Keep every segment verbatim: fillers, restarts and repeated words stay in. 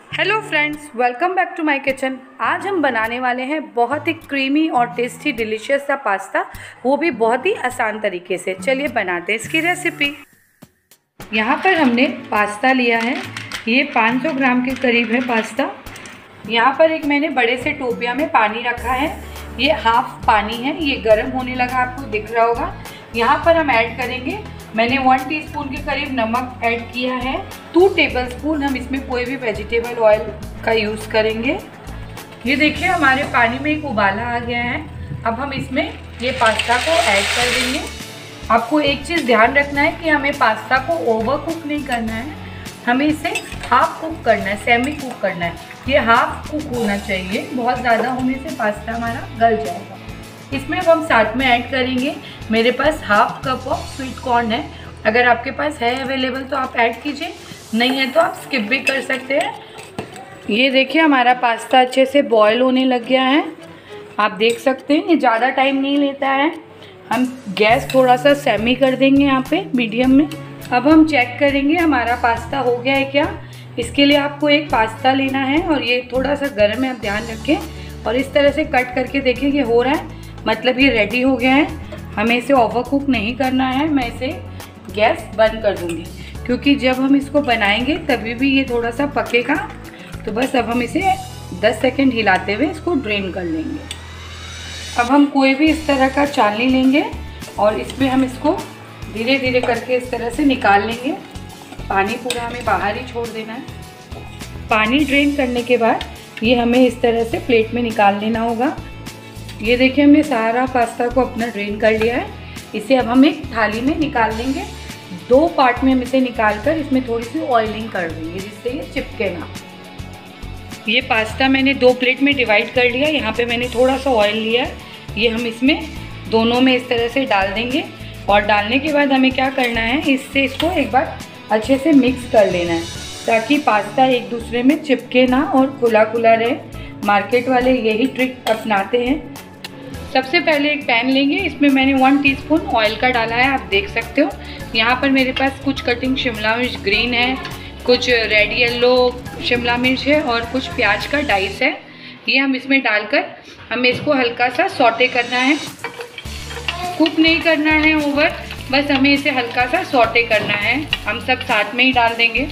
Hello friends, welcome back to my kitchen. आज हम बनाने वाले हैं बहुत ही क्रीमी और टेस्टी डिलीशियस सा पास्ता, वो भी बहुत ही आसान तरीके से। चलिए बनाते हैं इसकी रेसिपी। यहाँ पर हमने पास्ता लिया है, ये पाँच सौ ग्राम के करीब है पास्ता। यहाँ पर एक मैंने बड़े से टोपिया में पानी रखा है, ये हाफ पानी है, ये गर्म होने लगा, आपको दिख रहा होगा। यहाँ पर हम ऐड करेंगे, मैंने वन टीस्पून के करीब नमक ऐड किया है। टू टेबलस्पून हम इसमें कोई भी वेजिटेबल ऑयल का यूज़ करेंगे। ये देखिए हमारे पानी में एक उबाला आ गया है। अब हम इसमें ये पास्ता को ऐड कर देंगे। आपको एक चीज़ ध्यान रखना है कि हमें पास्ता को ओवर कुक नहीं करना है, हमें इसे हाफ कुक करना है, सेमी कुक करना है। ये हाफ कुक होना चाहिए, बहुत ज़्यादा होने से पास्ता हमारा गल जाएगा। इसमें अब हम साथ में ऐड करेंगे, मेरे पास half cup of sweet corn है। अगर आपके पास है अवेलेबल तो आप ऐड कीजिए, नहीं है तो आप स्किप भी कर सकते हैं। ये देखिए हमारा पास्ता अच्छे से बॉयल होने लग गया है, आप देख सकते हैं। ये ज़्यादा टाइम नहीं लेता है। हम गैस थोड़ा सा सेमी कर देंगे यहाँ पे मीडियम में। अब हम चेक करेंगे हमारा पास्ता हो गया है क्या। इसके लिए आपको एक पास्ता लेना है और ये थोड़ा सा गर्म है, आप ध्यान रखें। और इस तरह से कट करके देखें ये हो रहा है, मतलब ये रेडी हो गया है। हमें इसे ओवर कुक नहीं करना है। मैं इसे गैस बंद कर दूंगी क्योंकि जब हम इसको बनाएंगे तभी भी ये थोड़ा सा पकेगा। तो बस अब हम इसे दस सेकंड हिलाते हुए इसको ड्रेन कर लेंगे। अब हम कोई भी इस तरह का चालनी लेंगे और इसमें हम इसको धीरे धीरे करके इस तरह से निकाल लेंगे। पानी पूरा हमें बाहर ही छोड़ देना है। पानी ड्रेन करने के बाद ये हमें इस तरह से प्लेट में निकाल लेना होगा। ये देखिए हमने सारा पास्ता को अपना ड्रेन कर लिया है। इसे अब हम एक थाली में निकाल लेंगे। दो पार्ट में हम इसे निकाल कर इसमें थोड़ी सी ऑयलिंग कर देंगे जिससे ये चिपके ना। ये पास्ता मैंने दो प्लेट में डिवाइड कर लिया। यहाँ पे मैंने थोड़ा सा ऑयल लिया है, ये हम इसमें दोनों में इस तरह से डाल देंगे। और डालने के बाद हमें क्या करना है, इससे इसको एक बार अच्छे से मिक्स कर लेना है ताकि पास्ता एक दूसरे में चिपके ना और खुला खुला रहे। मार्केट वाले यही ट्रिक अपनाते हैं। सबसे पहले एक पैन लेंगे, इसमें मैंने वन टीस्पून ऑयल का डाला है, आप देख सकते हो। यहाँ पर मेरे पास कुछ कटिंग शिमला मिर्च ग्रीन है, कुछ रेड येलो शिमला मिर्च है और कुछ प्याज का डाइस है। ये हम इसमें डालकर हमें इसको हल्का सा सौटे करना है, कुक नहीं करना है ओवर, बस हमें इसे हल्का सा सौटे करना है। हम सब साथ में ही डाल देंगे।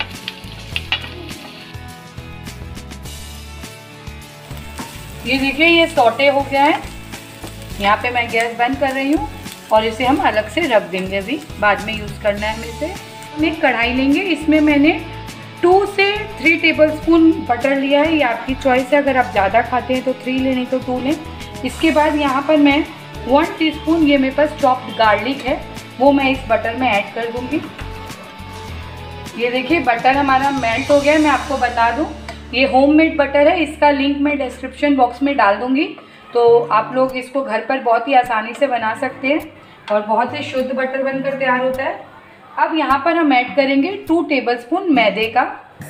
ये देखिए ये सौटे हो गया है। यहाँ पे मैं गैस बंद कर रही हूँ और इसे हम अलग से रख देंगे, अभी बाद में यूज़ करना है हमें इसे। हम एक कढ़ाई लेंगे, इसमें मैंने टू से थ्री टेबलस्पून बटर लिया है, ये आपकी चॉइस है। अगर आप ज़्यादा खाते हैं तो थ्री लें, नहीं तो टू लें। इसके बाद यहाँ पर मैं वन टीस्पून, ये मेरे पास चॉप्ड गार्लिक है, वो मैं इस बटर में ऐड कर दूँगी। ये देखिए बटर हमारा मेल्ट हो गया है। मैं आपको बता दूँ ये होममेड बटर है, इसका लिंक मैं डिस्क्रिप्शन बॉक्स में डाल दूँगी, तो आप लोग इसको घर पर बहुत ही आसानी से बना सकते हैं और बहुत ही शुद्ध बटर बनकर तैयार होता है। अब यहाँ पर हम ऐड करेंगे टू टेबलस्पून मैदे का।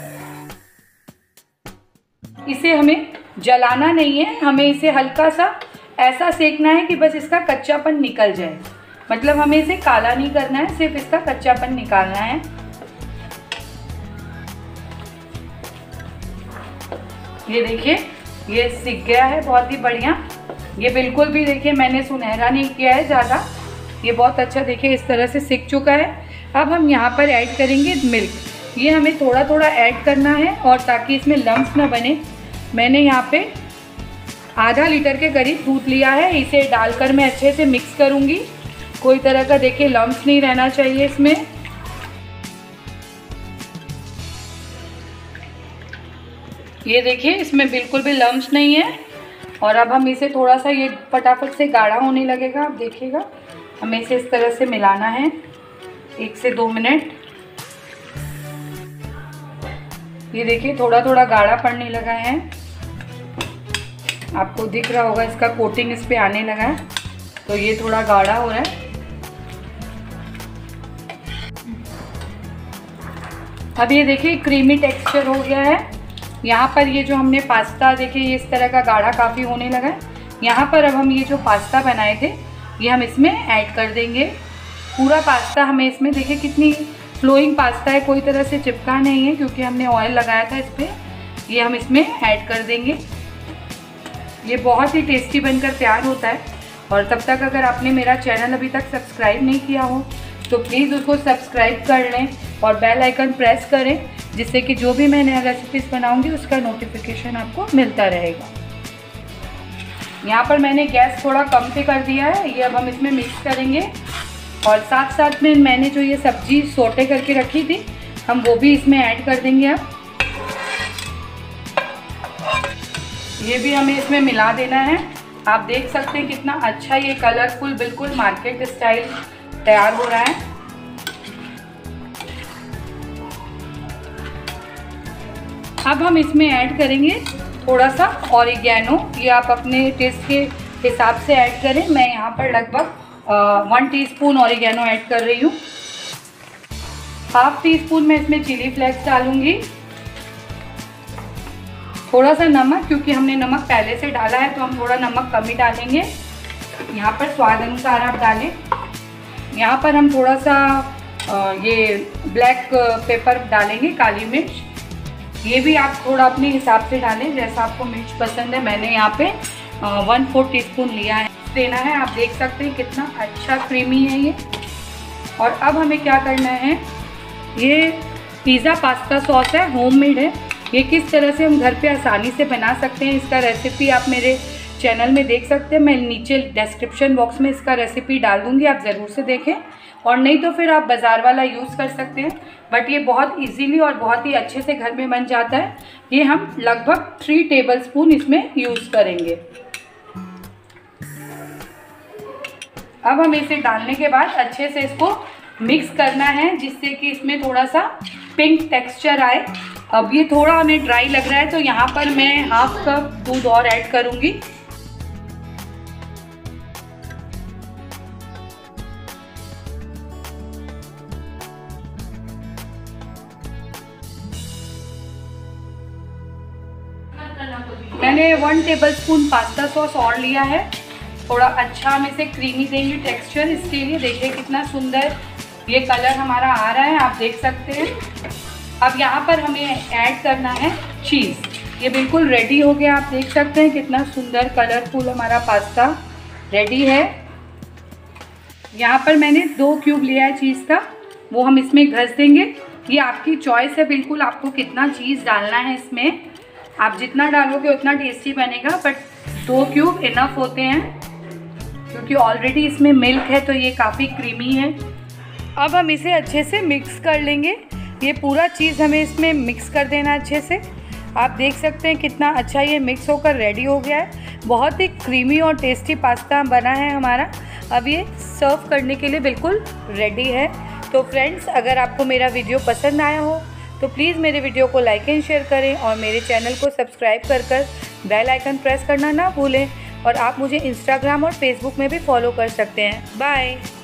इसे हमें जलाना नहीं है, हमें इसे हल्का सा ऐसा सेकना है कि बस इसका कच्चापन निकल जाए। मतलब हमें इसे काला नहीं करना है, सिर्फ इसका कच्चापन निकालना है। ये देखिए ये सिक गया है बहुत ही बढ़िया। ये बिल्कुल भी देखिए मैंने सुनहरा नहीं किया है ज़्यादा, ये बहुत अच्छा देखिए इस तरह से सिक चुका है। अब हम यहाँ पर ऐड करेंगे मिल्क। ये हमें थोड़ा थोड़ा ऐड करना है और ताकि इसमें लम्स ना बने। मैंने यहाँ पे आधा लीटर के करीब दूध लिया है, इसे डालकर मैं अच्छे से मिक्स करूँगी। कोई तरह का देखिए लम्स नहीं रहना चाहिए इसमें। ये देखिए इसमें बिल्कुल भी लम्स नहीं है। और अब हम इसे थोड़ा सा, ये फटाफट से गाढ़ा होने लगेगा, आप देखिएगा। हमें इसे इस तरह से मिलाना है एक से दो मिनट। ये देखिए थोड़ा थोड़ा गाढ़ा पड़ने लगा है, आपको दिख रहा होगा इसका कोटिंग इस पे आने लगा है, तो ये थोड़ा गाढ़ा हो रहा है। अब ये देखिए क्रीमी टेक्सचर हो गया है। यहाँ पर ये जो हमने पास्ता देखिए ये इस तरह का गाढ़ा काफ़ी होने लगा है। यहाँ पर अब हम ये जो पास्ता बनाए थे ये हम इसमें ऐड कर देंगे। पूरा पास्ता हमें इसमें देखिए कितनी फ्लोइंग पास्ता है, कोई तरह से चिपका नहीं है क्योंकि हमने ऑयल लगाया था इस पर। ये हम इसमें ऐड कर देंगे। ये बहुत ही टेस्टी बनकर तैयार होता है। और तब तक अगर आपने मेरा चैनल अभी तक सब्सक्राइब नहीं किया हो तो प्लीज़ उसको सब्सक्राइब कर लें और बेल आइकन प्रेस करें, जिससे कि जो भी मैं नया रेसिपीज़ बनाऊंगी उसका नोटिफिकेशन आपको मिलता रहेगा। यहाँ पर मैंने गैस थोड़ा कम पे कर दिया है। ये अब हम इसमें मिक्स करेंगे और साथ साथ में मैंने जो ये सब्जी सोटे करके रखी थी हम वो भी इसमें ऐड कर देंगे। अब ये भी हमें इसमें मिला देना है। आप देख सकते हैं कितना अच्छा ये कलरफुल बिल्कुल मार्केट स्टाइल तैयार हो रहा है। अब हम इसमें ऐड करेंगे थोड़ा सा ऑरिगेनो। ये आप अपने टेस्ट के हिसाब से ऐड करें। मैं यहाँ पर लगभग वन टीस्पून ऑरिगेनो ऐड कर रही हूँ। हाफ टी स्पून मैं इसमें चिली फ्लेक्स डालूंगी। थोड़ा सा नमक, क्योंकि हमने नमक पहले से डाला है तो हम थोड़ा नमक कम ही डालेंगे। यहाँ पर स्वाद अनुसार आप डालें। यहाँ पर हम थोड़ा सा ये ब्लैक पेपर डालेंगे, काली मिर्च। ये भी आप थोड़ा अपने हिसाब से डालें जैसा आपको मिर्च पसंद है। मैंने यहाँ पे वन फोर्थ टी स्पून लिया है देना है। आप देख सकते हैं कितना अच्छा क्रीमी है ये। और अब हमें क्या करना है, ये पिज़्ज़ा पास्ता सॉस है, होममेड है। ये किस तरह से हम घर पे आसानी से बना सकते हैं इसका रेसिपी आप मेरे चैनल में देख सकते हैं। मैं नीचे डिस्क्रिप्शन बॉक्स में इसका रेसिपी डाल दूँगी, आप ज़रूर से देखें। और नहीं तो फिर आप बाज़ार वाला यूज़ कर सकते हैं, बट ये बहुत इजीली और बहुत ही अच्छे से घर में बन जाता है। ये हम लगभग थ्री टेबल स्पून इसमें यूज़ करेंगे। अब हम इसे डालने के बाद अच्छे से इसको मिक्स करना है, जिससे कि इसमें थोड़ा सा पिंक टेक्सचर आए। अब ये थोड़ा हमें ड्राई लग रहा है तो यहाँ पर मैं हाफ कप दूध और ऐड करूँगी। मैंने वन टेबलस्पून पास्ता सॉस और लिया है। थोड़ा अच्छा हम इसे क्रीमी देंगे टेक्सचर इसके लिए। देखिए कितना सुंदर ये कलर हमारा आ रहा है, आप देख सकते हैं। अब यहाँ पर हमें ऐड करना है चीज़। ये बिल्कुल रेडी हो गया, आप देख सकते हैं कितना सुंदर कलरफुल हमारा पास्ता रेडी है। यहाँ पर मैंने दो क्यूब लिया है चीज़ का, वो हम इसमें घस देंगे। ये आपकी चॉइस है बिल्कुल, आपको कितना चीज़ डालना है इसमें। आप जितना डालोगे उतना टेस्टी बनेगा, बट दो क्यूब इनफ होते हैं क्योंकि ऑलरेडी इसमें मिल्क है तो ये काफ़ी क्रीमी है। अब हम इसे अच्छे से मिक्स कर लेंगे। ये पूरा चीज़ हमें इसमें मिक्स कर देना अच्छे से। आप देख सकते हैं कितना अच्छा ये मिक्स होकर रेडी हो गया है। बहुत ही क्रीमी और टेस्टी पास्ता बना है हमारा। अब ये सर्व करने के लिए बिल्कुल रेडी है। तो फ्रेंड्स, अगर आपको मेरा वीडियो पसंद आया हो तो प्लीज़ मेरे वीडियो को लाइक एंड शेयर करें और मेरे चैनल को सब्सक्राइब कर कर बेल आइकन प्रेस करना ना भूलें। और आप मुझे इंस्टाग्राम और फेसबुक में भी फॉलो कर सकते हैं। बाय।